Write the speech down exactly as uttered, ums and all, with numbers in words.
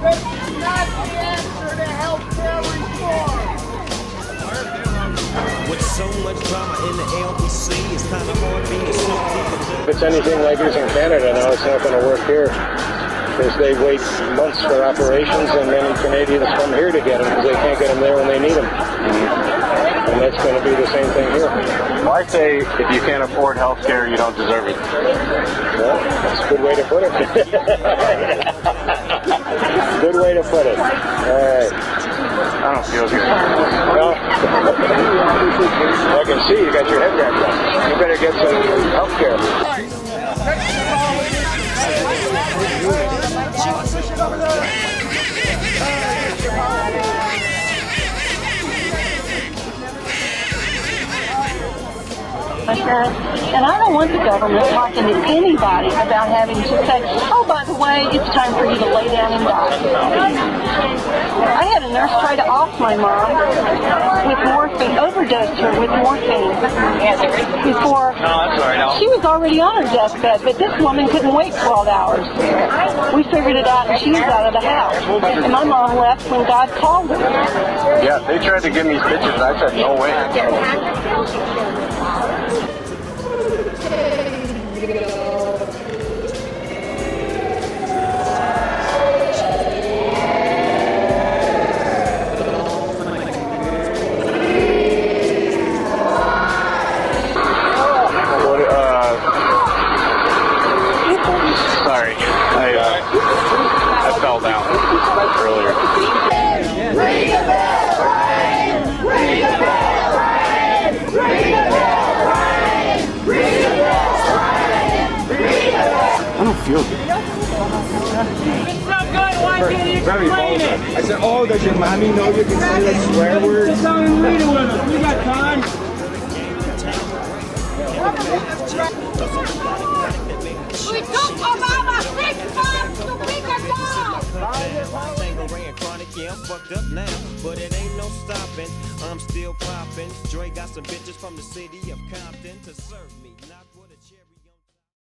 This is not the answer to health care reform. With so much drama in the L B C, it's kind of hard being so deep. If it's anything like this in Canada now, it's not going to work here. Because they wait months for operations, and then Canadians come here to get them because they can't get them there when they need them. Mm-hmm. And that's going to be the same thing here. Well, I say if you can't afford health care, you don't deserve it. Well, that's a good way to put it. Good way to put it. All right. I don't feel good. Well, I can see you got your head wrapped up. You better get some health care. And I don't want the government talking to anybody about having to say, oh, by the way, it's time for you to lay down and die. I had a nurse try to off my mom with morphine, overdose her with morphine before she was already on her deathbed, but this woman couldn't wait twelve hours. We figured it out and she was out of the house. And my mom left when God called her. Yeah, they tried to give me stitches. I said, no way. Sorry, I, uh, I fell down earlier. Ring the bell, Ryan! Ring the bell, Ryan! Ring the bell, Ryan! Ring the bell, Ryan! Ring the bell! I don't feel good. It's so good, why can't you explain it? I said, oh, does your mommy know you can say like swear words? Sit down and read it with us. We got time. We took Obama six months to pick a job! Yeah, I'm fucked up now, but it ain't no stopping. I'm still popping. Dre got some bitches from the city of Compton to serve me. Not